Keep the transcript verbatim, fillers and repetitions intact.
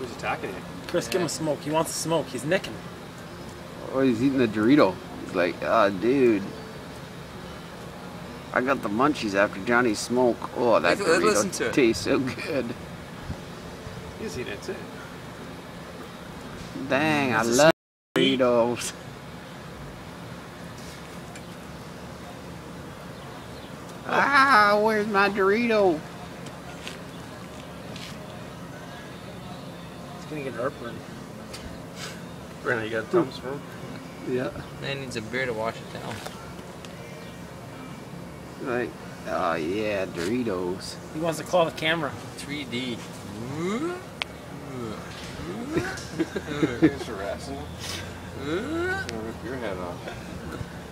Who's attacking you? Chris, yeah. Give him a smoke. He wants to smoke. He's nicking. Oh, he's eating the Dorito. He's like, ah, oh, dude. I got the munchies after Johnny's smoke. Oh, that let's, Dorito let's to tastes so good. He's eating it too. Dang, I love Doritos. Ah, where's my Dorito? He's gonna get heartburn. Brandon, you got thumbs for him? Yeah. Man needs a beer to wash it down. Like, oh yeah, Doritos. He wants to claw the camera. three D. Thanks for wrestling. Rip your head off.